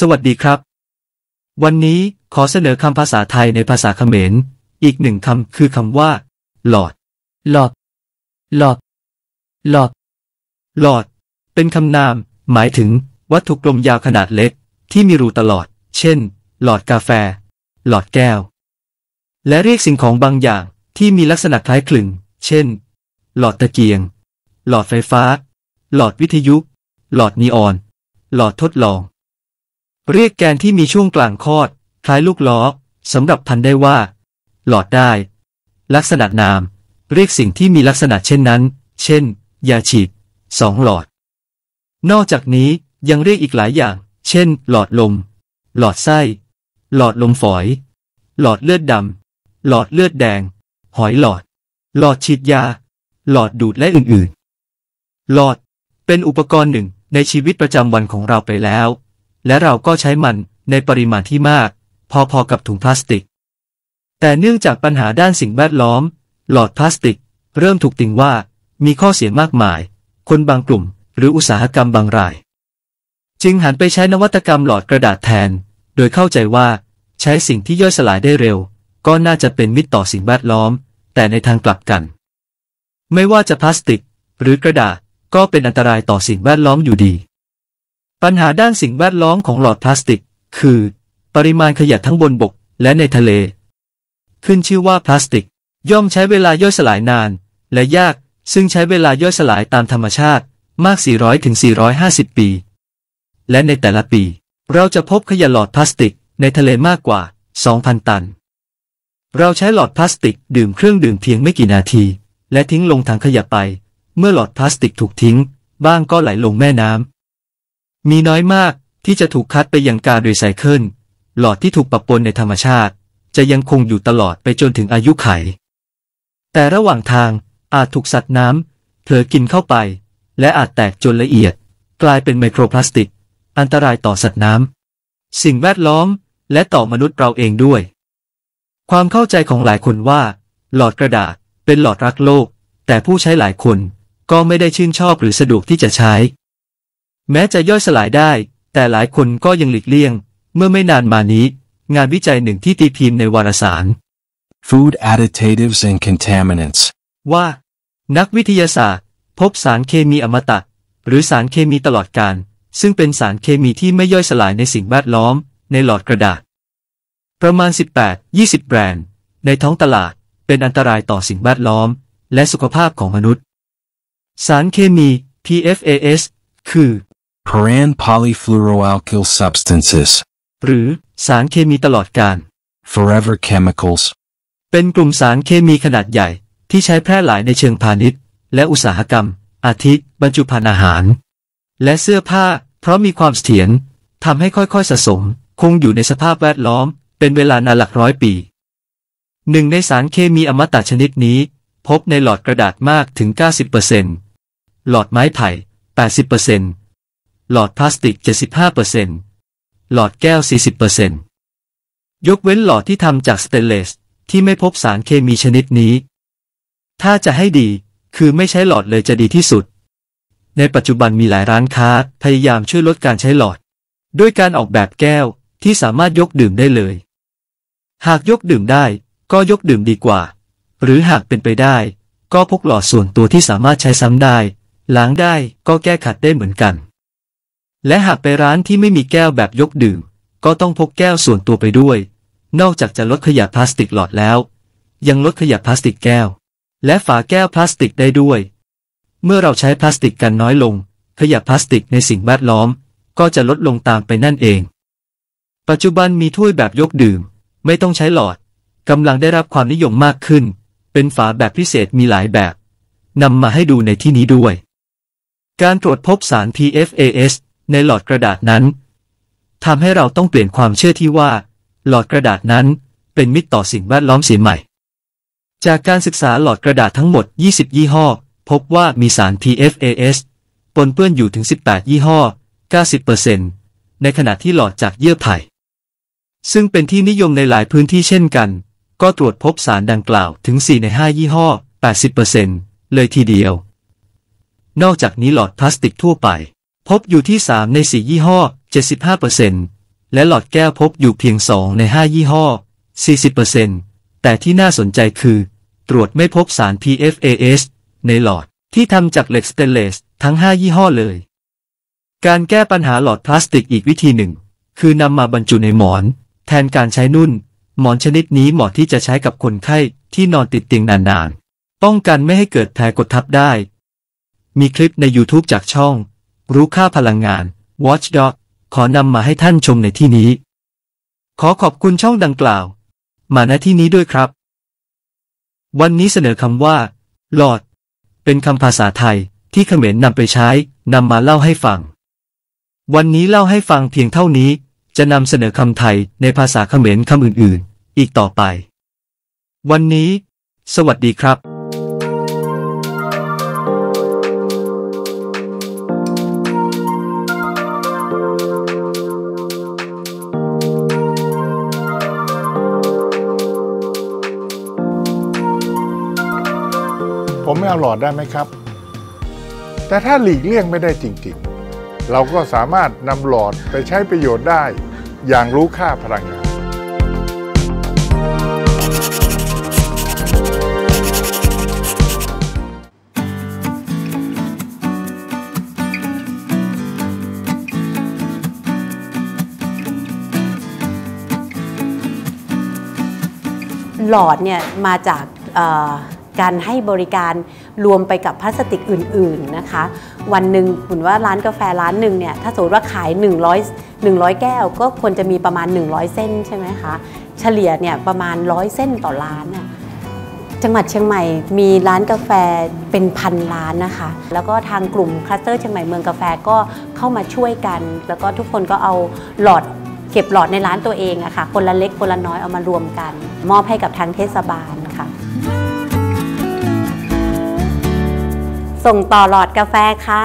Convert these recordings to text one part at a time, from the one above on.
สวัสดีครับวันนี้ขอเสนอคำภาษาไทยในภาษาเขมรอีกหนึ่งคำคือคำว่าหลอดหลอดหลอดหลอดหลอดเป็นคำนามหมายถึงวัตถุกลมยาวขนาดเล็กที่มีรูตลอดเช่นหลอดกาแฟหลอดแก้วและเรียกสิ่งของบางอย่างที่มีลักษณะคล้ายคลึงเช่นหลอดตะเกียงหลอดไฟฟ้าหลอดวิทยุหลอดนีออนหลอดทดลองเรียกแกนที่มีช่วงกลางคอดคล้ายลูกล้อสำหรับพันได้ว่าหลอดได้ลักษณะนามเรียกสิ่งที่มีลักษณะเช่นนั้นเช่นยาฉีด2 หลอดนอกจากนี้ยังเรียกอีกหลายอย่างเช่นหลอดลมหลอดไส้หลอดลมฝอยหลอดเลือดดำหลอดเลือดแดงหอยหลอดหลอดฉีดยาหลอดดูดและอื่นๆหลอดเป็นอุปกรณ์หนึ่งในชีวิตประจำวันของเราไปแล้วและเราก็ใช้มันในปริมาณที่มากพอๆกับถุงพลาสติกแต่เนื่องจากปัญหาด้านสิ่งแวดล้อมหลอดพลาสติกเริ่มถูกติงว่ามีข้อเสียมากมายคนบางกลุ่มหรืออุตสาหกรรมบางรายจึงหันไปใช้นวัตกรรมหลอดกระดาษแทนโดยเข้าใจว่าใช้สิ่งที่ย่อยสลายได้เร็วก็น่าจะเป็นมิตรต่อสิ่งแวดล้อมแต่ในทางกลับกันไม่ว่าจะพลาสติกหรือกระดาษก็เป็นอันตรายต่อสิ่งแวดล้อมอยู่ดีปัญหาด้านสิ่งแวดล้อมของหลอดพลาสติกคือปริมาณขยะทั้งบนบกและในทะเลขึ้นชื่อว่าพลาสติกย่อมใช้เวลาย่อยสลายนานและยากซึ่งใช้เวลาย่อยสลายตามธรรมชาติมาก400 ถึง 450 ปีและในแต่ละปีเราจะพบขยะหลอดพลาสติกในทะเลมากกว่า 2,000 ตันเราใช้หลอดพลาสติกดื่มเครื่องดื่มเพียงไม่กี่นาทีและทิ้งลงถังขยะไปเมื่อหลอดพลาสติกถูกทิ้งบ้างก็ไหลลงแม่น้ำมีน้อยมากที่จะถูกคัดไปยังการรีไซเคิลหลอดที่ถูกปะปนในธรรมชาติจะยังคงอยู่ตลอดไปจนถึงอายุไขแต่ระหว่างทางอาจถูกสัตว์น้ำเผลอกินเข้าไปและอาจแตกจนละเอียดกลายเป็นไมโครพลาสติกอันตรายต่อสัตว์น้ำสิ่งแวดล้อมและต่อมนุษย์เราเองด้วยความเข้าใจของหลายคนว่าหลอดกระดาษเป็นหลอดรักโลกแต่ผู้ใช้หลายคนก็ไม่ได้ชื่นชอบหรือสะดวกที่จะใช้แม้จะย่อยสลายได้แต่หลายคนก็ยังหลีกเลี่ยงเมื่อไม่นานมานี้งานวิจัยหนึ่งที่ตีพิมพ์ในวารสาร Food Additives and Contaminants ว่านักวิทยาศาสตร์พบสารเคมีอมตะหรือสารเคมีตลอดกาลซึ่งเป็นสารเคมีที่ไม่ย่อยสลายในสิ่งแวดล้อมในหลอดกระดาษประมาณ 18-20 แบรนด์ในท้องตลาดเป็นอันตรายต่อสิ่งแวดล้อมและสุขภาพของมนุษย์สารเคมี PFAS คือ Paran Polyfluoroalkyl Substances หรือสารเคมีตลอดกาล Forever Chemicals เป็นกลุ่มสารเคมีขนาดใหญ่ที่ใช้แพร่หลายในเชิงพาณิชย์และอุตสาหกรรมอาทิบรรจุภัณฑ์อาหารและเสื้อผ้าเพราะมีความเสถียรทำให้ค่อยๆสะสมคงอยู่ในสภาพแวดล้อมเป็นเวลานานหลักร้อยปีหนึ่งในสารเคมีอมตะชนิดนี้พบในหลอดกระดาษมากถึง 90% หลอดไม้ไผ่ 80% หลอดพลาสติก 75% หลอดแก้ว 40% ยกเว้นหลอดที่ทำจากสเตนเลสที่ไม่พบสารเคมีชนิดนี้ถ้าจะให้ดีคือไม่ใช้หลอดเลยจะดีที่สุดในปัจจุบันมีหลายร้านค้าพยายามช่วยลดการใช้หลอดด้วยการออกแบบแก้วที่สามารถยกดื่มได้เลยหากยกดื่มได้ก็ยกดื่มดีกว่าหรือหากเป็นไปได้ก็พกหลอดส่วนตัวที่สามารถใช้ซ้ำได้ล้างได้ก็แก้ขัดได้เหมือนกันและหากไปร้านที่ไม่มีแก้วแบบยกดื่มก็ต้องพกแก้วส่วนตัวไปด้วยนอกจากจะลดขยะพลาสติกหลอดแล้วยังลดขยะพลาสติกแก้วและฝาแก้วพลาสติกได้ด้วยเมื่อเราใช้พลาสติกกันน้อยลงขยะพลาสติกในสิ่งแวดล้อมก็จะลดลงตามไปนั่นเองปัจจุบันมีถ้วยแบบยกดื่มไม่ต้องใช้หลอดกำลังได้รับความนิยมมากขึ้นเป็นฝาแบบพิเศษมีหลายแบบนำมาให้ดูในที่นี้ด้วยการตรวจพบสาร PFAS ในหลอดกระดาษนั้นทำให้เราต้องเปลี่ยนความเชื่อที่ว่าหลอดกระดาษนั้นเป็นมิตรต่อสิ่งแวดล้อมเสียใหม่จากการศึกษาหลอดกระดาษทั้งหมด20ยี่ห้อพบว่ามีสาร PFAS ปนเปื้อนอยู่ถึง18ยี่ห้อ 90% ในขณะที่หลอดจากเยื่อไผ่ซึ่งเป็นที่นิยมในหลายพื้นที่เช่นกันก็ตรวจพบสารดังกล่าวถึง4ใน5ยี่ห้อ 80% เลยทีเดียวนอกจากนี้หลอดพลาสติกทั่วไปพบอยู่ที่3ใน4ยี่ห้อ 75% และหลอดแก้วพบอยู่เพียง2ใน5ยี่ห้อ 40%แต่ที่น่าสนใจคือตรวจไม่พบสาร PFAS ในหลอดที่ทำจากเหล็กสเตนเลสทั้ง5ยี่ห้อเลยการแก้ปัญหาหลอดพลาสติกอีกวิธีหนึ่งคือนำมาบรรจุในหมอนแทนการใช้นุ่นหมอนชนิดนี้เหมาะที่จะใช้กับคนไข้ที่นอนติดเตียงนานๆป้องกันไม่ให้เกิดแผลกดทับได้มีคลิปใน YouTube จากช่องรู้ค่าพลังงาน Watchdog ขอนำมาให้ท่านชมในที่นี้ขอขอบคุณช่องดังกล่าวมาณที่นี้ด้วยครับวันนี้เสนอคำว่าหลอดเป็นคำภาษาไทยที่เขมรนำไปใช้นำมาเล่าให้ฟังวันนี้เล่าให้ฟังเพียงเท่านี้จะนำเสนอคำไทยในภาษาเขมรคำอื่นๆอีกต่อไปวันนี้สวัสดีครับผมไม่เอาหลอดได้ไหมครับแต่ถ้าหลีกเลี่ยงไม่ได้จริงๆเราก็สามารถนำหลอดไปใช้ประโยชน์ได้อย่างรู้ค่าพลังงานหลอดเนี่ยมาจากการให้บริการรวมไปกับพลาสติกอื่นๆนะคะวันหนึ่งคุณว่าร้านกาแฟร้านหนึ่งเนี่ยถ้าสมมติว่าขาย100แก้วก็ควรจะมีประมาณ100เส้นใช่ไหมคะเฉลี่ยเนี่ยประมาณ100เส้นต่อร้านน่ะจังหวัดเชียงใหม่มีร้านกาแฟเป็นพันร้านนะคะแล้วก็ทางกลุ่มคลัสเตอร์เชียงใหม่เมืองกาแฟก็เข้ามาช่วยกันแล้วก็ทุกคนก็เอาหลอดเก็บหลอดในร้านตัวเองอะค่ะคนละเล็กคนละน้อยเอามารวมกันมอบให้กับทางเทศบาลค่ะส่งต่อหลอดกาแฟค่ะ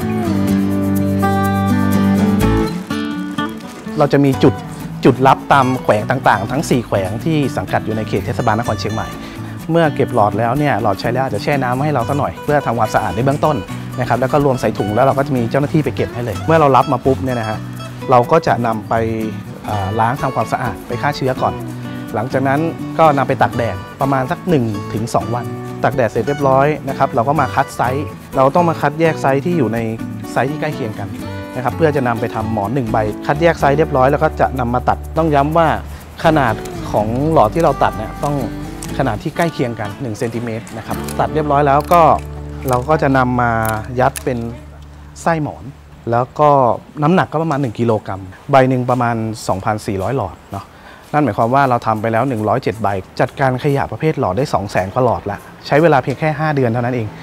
เราจะมีจุดรับตามแขวงต่างๆทั้ง4แขวงที่สังกัดอยู่ในเขตเทศบาลนครเชียงใหม่เมื่อเก็บหลอดแล้วเนี่ยหลอดใช้แล้วอาจจะแช่น้ำมาให้เราสักหน่อยเพื่อทำความสะอาดในเบื้องต้นนะครับแล้วก็รวมใส่ถุงแล้วเราก็จะมีเจ้าหน้าที่ไปเก็บให้เลยเมื่อเรารับมาปุ๊บเนี่ยนะฮะเราก็จะนำไปล้างทำความสะอาดไปฆ่าเชื้อก่อนหลังจากนั้นก็นำไปตากแดดประมาณสัก 1-2 วันตากแดดเสร็จเรียบร้อยนะครับเราก็มาคัดไซส์เราต้องมาคัดแยกไซส์ที่อยู่ในไซส์ที่ใกล้เคียงกันนะครับเพื่อจะนำไปทำหมอน1ใบคัดแยกไซส์เรียบร้อยแล้วก็จะนำมาตัดต้องย้ำว่าขนาดของหลอดที่เราตัดเนี่ยต้องขนาดที่ใกล้เคียงกัน1เซนติเมตรนะครับตัดเรียบร้อยแล้วก็เราก็จะนำมายัดเป็นไส้หมอนแล้วก็น้ำหนักก็ประมาณ1กิโลกรัมใบหนึ่งประมาณ 2,400 หลอดเนาะนั่นหมายความว่าเราทำไปแล้ว107ใบจัดการขยะประเภทหลอดได้ 200,000 กว่าหลอดละใช้เวลาเพียงแค่5เดือนเท่านั้นเอง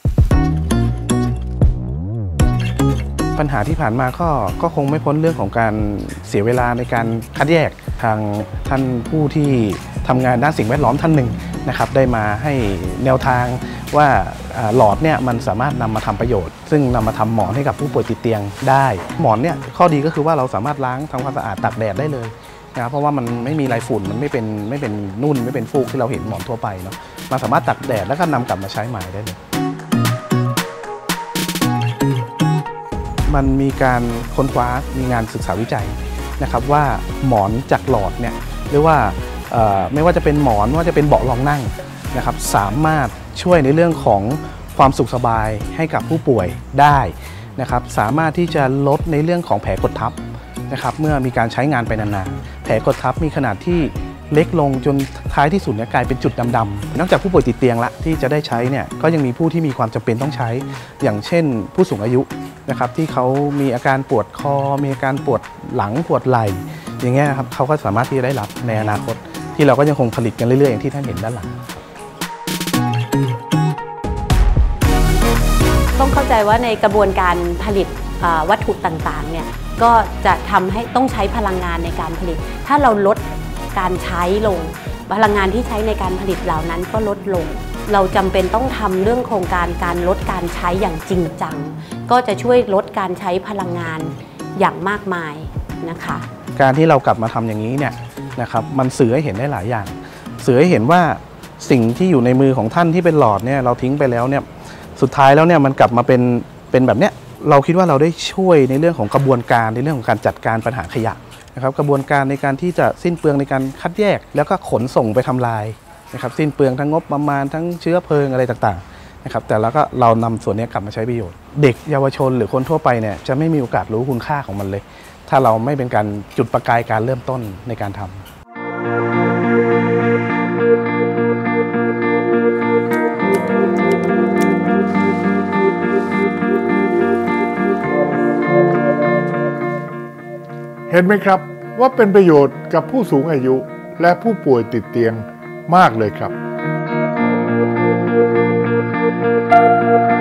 ปัญหาที่ผ่านมาก็คงไม่พ้นเรื่องของการเสียเวลาในการคัดแยกทางท่านผู้ที่ทำงานด้านสิ่งแวดล้อมท่านหนึ่งนะครับได้มาให้แนวทางว่าหลอดเนี่ยมันสามารถนำมาทำประโยชน์ซึ่งนำมาทำหมอนให้กับผู้ป่วยติดเตียงได้หมอนเนี่ยข้อดีก็คือว่าเราสามารถล้างทำความสะอาดตากแดดได้เลยนะเพราะว่ามันไม่มีลายฝุ่นมันไม่เป็นนุ่นไม่เป็นฟูกที่เราเห็นหมอนทั่วไปเนาะมันสามารถตากแดดแล้วก็นำกลับมาใช้ใหม่ได้เลยมันมีการค้นคว้ามีงานศึกษาวิจัยนะครับว่าหมอนจากหลอดเนี่ยหรือว่าไม่ว่าจะเป็นหมอนไม่ว่าจะเป็นเบาะรองนั่งนะครับสามารถช่วยในเรื่องของความสุขสบายให้กับผู้ป่วยได้นะครับสามารถที่จะลดในเรื่องของแผลกดทับนะครับเมื่อมีการใช้งานไปนานๆแผลกดทับมีขนาดที่เล็กลงจนท้ายที่สุดเนี่ยกลายเป็นจุดดำๆนอกจากผู้ป่วยติดเตียงละที่จะได้ใช้เนี่ยก็ยังมีผู้ที่มีความจำเป็นต้องใช้อย่างเช่นผู้สูงอายุนะครับที่เขามีอาการปวดคอมีอาการปวดหลังปวดไหล่อย่างเงี้ยครับเขาก็สามารถที่จะได้รับในอนาคตที่เราก็ยังคงผลิตกันเรื่อยๆอย่างที่ท่านเห็นด้านหลังต้องเข้าใจว่าในกระบวนการผลิตวัตถุต่างๆเนี่ยก็จะทำให้ต้องใช้พลังงานในการผลิตถ้าเราลดการใช้ลงพลังงานที่ใช้ในการผลิตเหล่านั้นก็ลดลงเราจำเป็นต้องทำเรื่องโครงการลดการใช้อย่างจริงจังก็จะช่วยลดการใช้พลังงานอย่างมากมายนะคะการที่เรากลับมาทำอย่างนี้เนี่ยนะครับมันสื่อให้เห็นได้หลายอย่างสื่อให้เห็นว่าสิ่งที่อยู่ในมือของท่านที่เป็นหลอดเนี่ยเราทิ้งไปแล้วเนี่ยสุดท้ายแล้วเนี่ยมันกลับมาเป็นแบบเนี้ยเราคิดว่าเราได้ช่วยในเรื่องของกระบวนการในเรื่องของการจัดการปัญหาขยะนะครับกระบวนการในการที่จะสิ้นเปลืองในการคัดแยกแล้วก็ขนส่งไปทำลายนะครับสิ้นเปลืองทั้งงบประมาณทั้งเชื้อเพลิงอะไรต่างๆนะครับแต่แล้วก็เรานำส่วนนี้กลับมาใช้ประโยชน์เด็กเยาวชนหรือคนทั่วไปเนี่ยจะไม่มีโอกาสรู้คุณค่าของมันเลยถ้าเราไม่เป็นการจุดประกายการเริ่มต้นในการทำเห็นไหมครับว่าเป็นประโยชน์กับผู้สูงอายุและผู้ป่วยติดเตียงมากเลยครับ